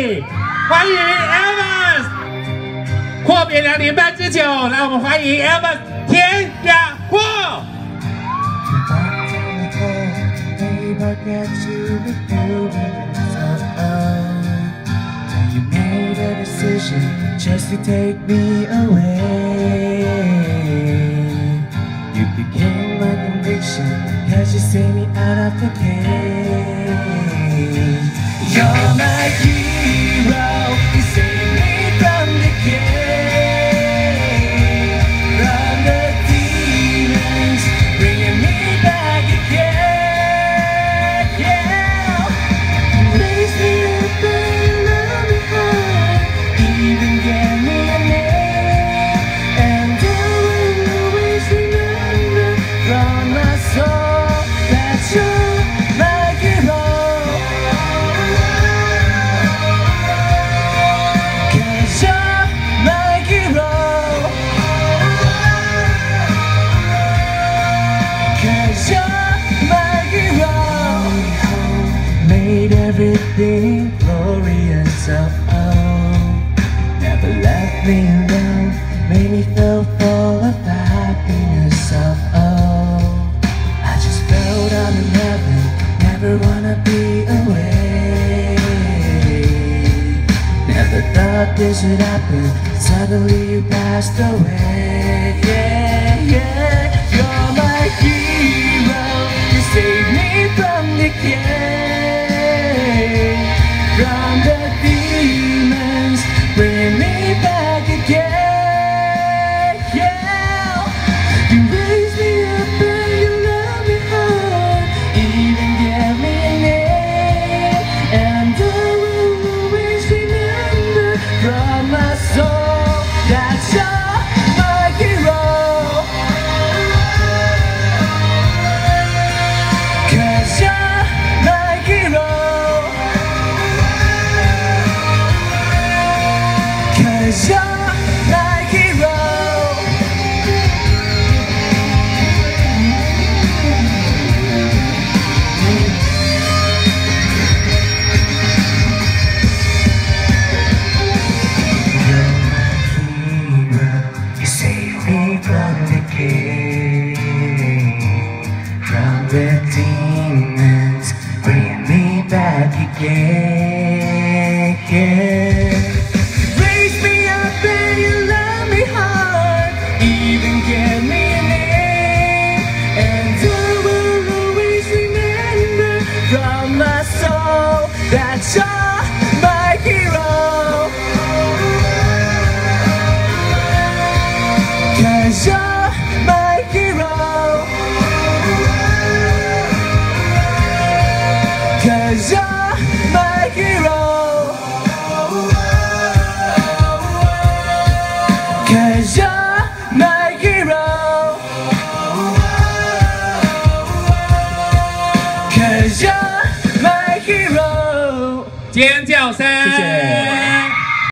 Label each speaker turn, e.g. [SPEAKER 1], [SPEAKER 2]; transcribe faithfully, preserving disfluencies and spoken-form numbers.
[SPEAKER 1] 力，欢迎 Elvis 阔别两年半之久，让我们欢迎 Elvis 田雅霍。
[SPEAKER 2] Just to take me away. You became my conviction, cause you saved me out of the pain. You're my hero, you saved me from the cave, from the demons, bringing me back again. Yeah, raise me up and love me hard, even get me a name, and I will always remember from my soul that you're my hero. Cause you're my hero. Cause you're my hero. Made everything glorious, oh, oh. Never left me alone, made me feel full of happiness, oh, oh. I just felt I'm in heaven, never wanna be away. Never thought this would happen, suddenly you passed away. Yeah, yeah, you're my hero, you saved me from the cave, from the demons, bring me back again. Yeah, you raise me up and you love me hard, even give me a name, and I will always remember from my soul that you're my hero. Cause you're my hero. Cause you're my hero. You're my hero. You save me from the cave, from the demons, bring me back again. Raise me up and you love me hard, even give me a name, and I will always remember from my soul that you're my hero. Cause you're my hero. Cause you're my hero. Cause you're my hero. Cause you're